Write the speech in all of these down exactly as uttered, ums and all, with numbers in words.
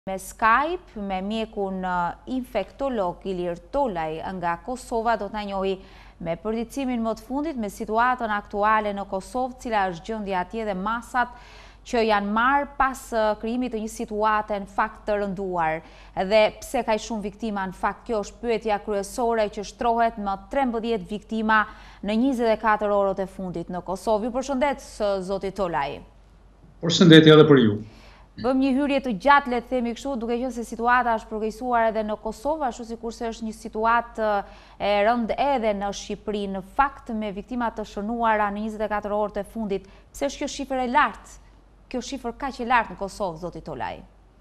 Me Skype, me mjekun infektolog Ilir Tolaj nga Kosova, do të na njohi me përditësimin më të fundit me situatën aktuale në Kosovë, cila është gjendja atje dhe masat që janë marrë pas krijimit të një situate në fakt të rënduar. Dhe pse ka shumë viktima, në fakt kjo është pyetja kryesore që shtrohet më trembëdhjetë viktima në njëzet e katër orët e fundit në Kosovë. Ju përshëndet, zoti Tolaj. Përshëndetje edhe për ju. Bëm një hyrje të gjatë, le të themi kështu, duke qenë se situata është përkeqësuar edhe në Kosovë, ashtu sikurse është një situatë e rëndë edhe në Shqipëri, në fakt me viktima të shënuara në njëzet e katër orët e fundit. Pse është kjo shifër e lartë? Kjo shifër kaq e lartë në Kosovë, zoti Tolaj?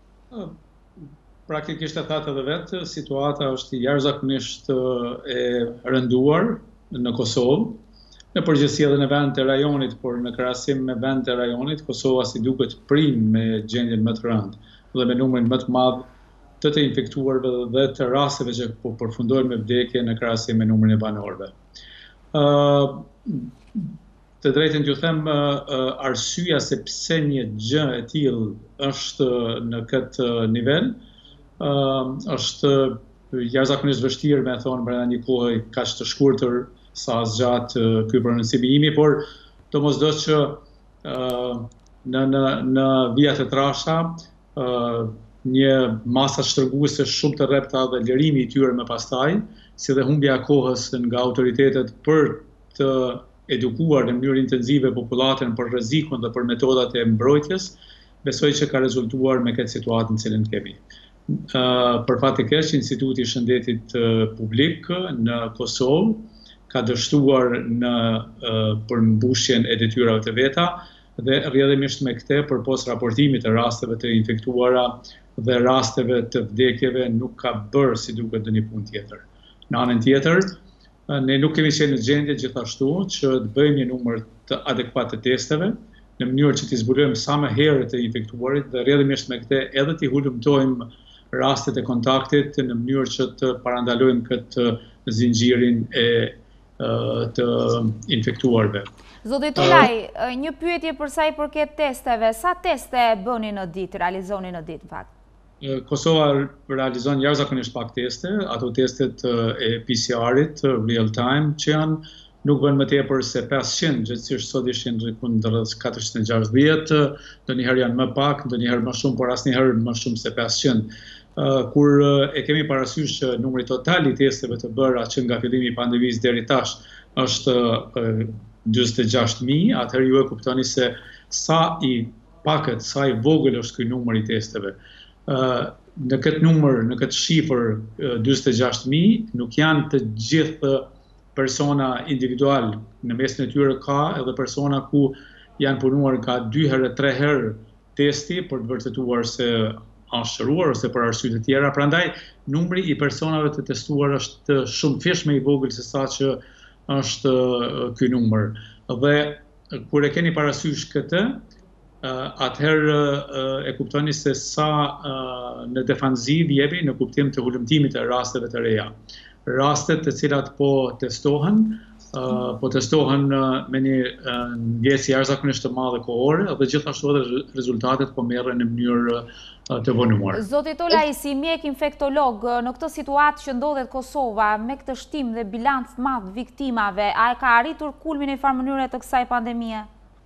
Praktikisht e thatë edhe vetë, situata është jashtëzakonisht e rënduar në Kosovë. Në përgjithësi edhe në vend të rajonit, por në krahasim me vend të rajonit, Kosova si duket prim me gjendjen më të rëndë dhe me numrin më të madh të të infektuarve dhe të rasteve që po përfundojnë me vdekje në krahasim me numrin e banorëve. Uh, të drejtën t'ju them, uh, arsyeja se pse një gjë e tillë është në këtë nivel, uh, është jashtëzakonisht vështirë me thonë brenda një kohe kaq të shkurtër sa zgjat ky prononcimi imi, por domosdoshmë që uh, në, në, në vijat e trashta uh, një masa shtrënguese shumë të rrepta dhe lërimi i tyre më pastaj, si dhe humbja e kohës nga autoritetet për të edukuar në mënyrë intensive popullatën për rrezikun dhe për metodat e mbrojtjes, besoj që ka rezultuar me këtë situatë në cilën kemi. Uh, për fat të keq, Instituti i Shëndetit uh, Publik në Kosovë ka dështuar në uh, përmbushjen e detyrave të veta dhe rrjedhimisht me këtë përpos raportimit të rasteve të infektuara dhe rasteve të vdekjeve nuk ka bërë si duket ndonjë punë tjetër. Në anën tjetër, uh, ne nuk kemi qenë në gjendje gjithashtu që të bëjmë një numër të adekuat të testeve në mënyrë që t'i zbulojmë sa më herët të infektuarit dhe rrjedhimisht me këtë edhe t'i hulumtojmë rastet e kontaktit në mënyrë që të parandalojmë këtë zinxhirin e të infektuarve. Zoti Tolaj, uh, një pyetje për sa i përket testeve. Sa teste bëni në ditë, realizoni në ditë në fakt? Kosova realizon jashtëzakonisht pak teste, ato testet e P C R-it real time që janë nuk bën më tepër se pesëqind, gjithsesi sot ishin rreth katërqind e gjashtëdhjetë, ndonjëherë janë më pak, ndonjëherë më shumë, por asnjëherë më shumë se pesëqind. Uh, kur uh, e kemi parasysh që numri total i testeve të bëra që nga fillimi i pandemisë deri tash është uh, njëzet e gjashtë mijë, atëherë ju e kuptoni se sa i pakët, sa i vogël është ky numër i testeve. Uh, në këtë numër, në këtë shifër uh, njëzet e gjashtë mijë, nuk janë të gjithë persona individual, në mesin e tyre ka edhe persona ku janë punuar ka dy herë, tre herë testi për të vërtetuar se anshëruar ose për arsye të tjera. Prandaj numri i personave të testuar është shumë fish më i vogël se sa që është ky numër. Dhe kur e keni parasysh këtë, atëherë e kuptoni se sa në defanziv jemi në kuptim të hulumtimit të rasteve të reja. Rastet të cilat po testohen, Uh, po testohen uh, me një uh, ndjesë jashtëzakonisht të madhe kohore dhe gjithashtu edhe rezultatet po merren në mënyrë uh, të vonuar. Zoti Tolaj, si mjek infektolog, në këtë situatë që ndodhet Kosova me këtë shtim dhe bilanc të madh viktimave, a e ka arritur kulmin e farë mënyre të kësaj pandemie?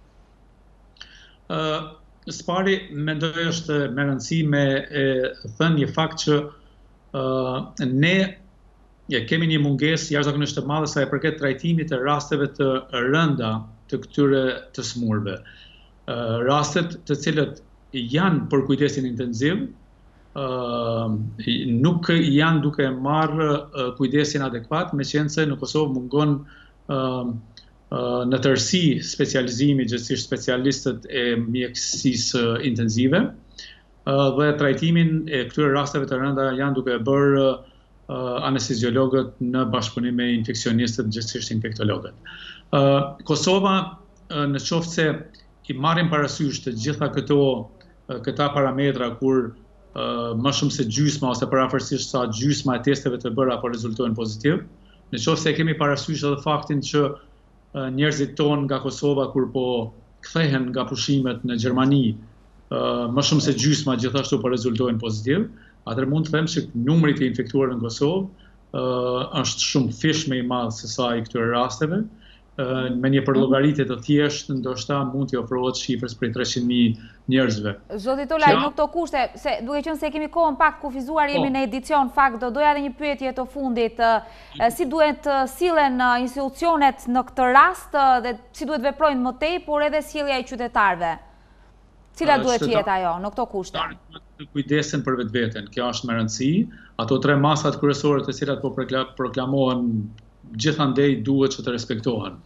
Uh, Spari mendoj është me rëndësi me e, thënë një fakt që uh, ne Ja, kemi një mungesë jashtëzakonisht të madhe sa i përket trajtimit të rasteve të rënda të këtyre të smurve. Uh, rastet të cilët janë për kujdesin intensiv, uh, nuk janë duke marrë uh, kujdesin adekuat, me qenë se në Kosovë mungon uh, uh, në tërësi specializimi, gjithsesi specialistët e mjekësisë uh, intensive, uh, dhe trajtimin e këtyre rasteve të rënda janë duke bërë uh, Uh, anesteziologët në bashkëpunim me infeksionistët, gjithsesi infektologët. Uh, Kosova, uh, në qoftë se i marrim parasysh të gjitha këto uh, këta parametra kur uh, më shumë se gjysma ose parafërsisht sa gjysma e testeve të bëra po rezultojnë pozitiv, në qoftë se kemi parasysh edhe faktin që uh, njerëzit tonë nga Kosova kur po kthehen nga pushimet në Gjermani më shumë se gjysma gjithashtu po rezultojnë pozitiv, atëherë mund të them se numri i infektuar në Kosovë është shumë fish më i madh se sa i këtyre rasteve. Me një përllogaritje të thjeshtë, ndoshta mund t'i ofrohet shifrës prej treqind mijë njerëzve. Zoti Tolaj, në këto kushte, se duke qenë se kemi kohën pak kufizuar, jemi në edicion, fakt, do doja edhe një pyetje të fundit, si duhet sillen institucionet në këtë rast dhe si duhet veprojnë më tej, por edhe sjellja e qytetarëve. Cila duhet të jetë ajo në këto kushte? Të kujdesen për vetveten, kjo është me rëndësi. Ato tre masat kryesore të cilat po proklamohen gjithandej duhet që të respektohen.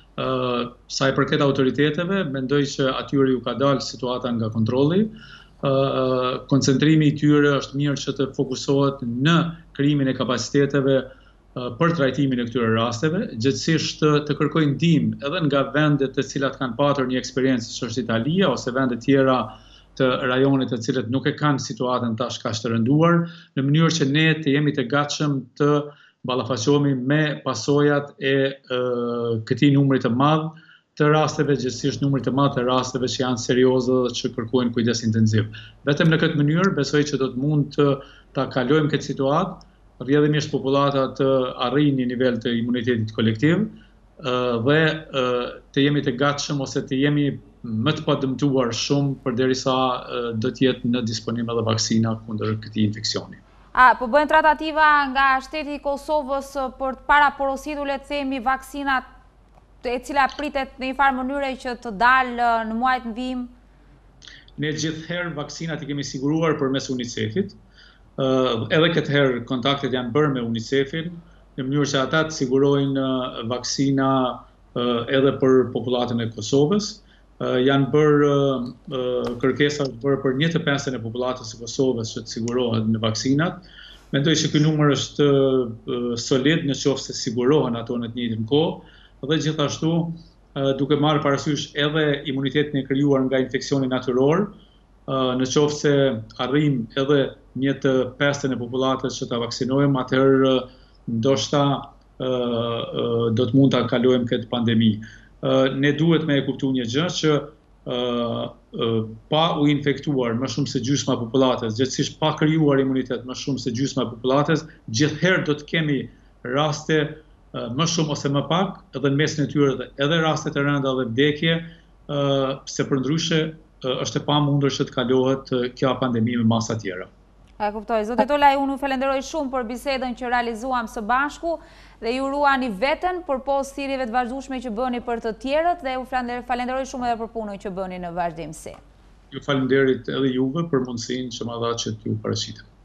Sa i përket autoriteteve, mendoj që atyre ju ka dalë situata nga kontrolli. Koncentrimi i tyre është mirë që të fokusohet në krijimin e kapaciteteve për trajtimin e këtyre rasteve, gjithsesi të kërkojnë ndihmë edhe nga vendet të cilat kanë patur një eksperiencë, si është Italia ose vende tjera të rajonit të cilët nuk e kanë situatën tash kaq të rënduar, në mënyrë që ne të jemi të gatshëm të ballafaqohemi me pasojat e këtij numri të madh të rasteve, gjithsesi numri të madh të rasteve që janë serioze dhe që kërkojnë kujdes intensiv. Vetëm në këtë mënyrë besoj që do të mund të ta kalojmë këtë situatë, rrjedhimisht popullata të arrijë një nivel të imunitetit kolektiv dhe të jemi të gatshëm ose të jemi më të padëmtuar shumë përderisa do të jetë në disponim edhe vaksina kundër këtij infeksioni. A, po bëhen tratativa nga shteti i Kosovës për të paraporositur, le të themi, vaksinat e cila pritet në një farë mënyre që të dalë në muajt në vijim? Ne gjithherë vaksinat i kemi siguruar përmes UNICEF-it. Edhe këtë herë kontaktet janë bërë me UNICEF-in, në mënyrë që ata të sigurojnë vaksina edhe për popullatën e Kosovës. Janë bërë kërkesa të bërë për një të pesën e popullatës së Kosovës që të sigurohet në vaksinat. Mendoj që ky numër është solid në qoftë se sigurohen ato në të njëjtën kohë dhe gjithashtu duke marrë parasysh edhe imunitetin e krijuar nga infeksioni natyror, në qoftë se arrijm edhe një të pesën e popullatës që ta vaksinojmë, atëherë ndoshta do të mund ta kalojmë këtë pandemi. Ne duhet me e kuptu një gjë që pa u infektuar më shumë se gjysma e popullatës, gjithsesi pa krijuar imunitet më shumë se gjysma e popullatës, gjithherë do të kemi raste më shumë ose më pak, edhe në mesin e tyre edhe raste të rënda dhe vdekje, se përndryshe është e pamundur që të kalohet kjo pandemi me masa tjera. E kuptoj. Zotë Tolaj, unë ju falenderoj shumë për bisedën që realizuam së bashku dhe ju ruani veten për post thirrjeve të vazhdueshme që bëni për të tjerët dhe ju falenderoj shumë edhe për punën që bëni në vazhdimsi. Ju falenderit edhe juve për mundësinë që ma dha që t'ju paraqitem.